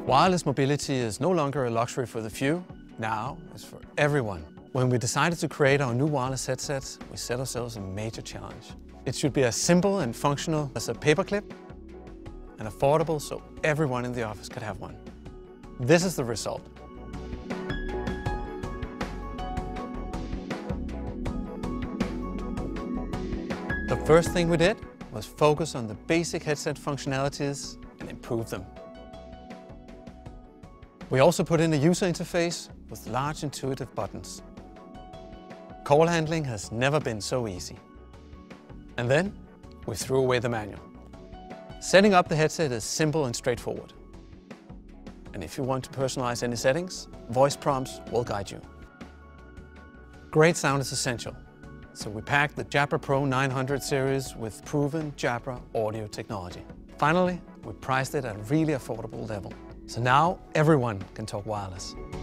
Wireless mobility is no longer a luxury for the few, now it's for everyone. When we decided to create our new wireless headsets, we set ourselves a major challenge. It should be as simple and functional as a paperclip and affordable so everyone in the office could have one. This is the result. The first thing we did was focus on the basic headset functionalities and improve them. We also put in a user interface with large intuitive buttons. Call handling has never been so easy. And then we threw away the manual. Setting up the headset is simple and straightforward. And if you want to personalize any settings, voice prompts will guide you. Great sound is essential, so we packed the Jabra PRO 900 series with proven Jabra audio technology. Finally, we priced it at a really affordable level. So now everyone can talk wireless.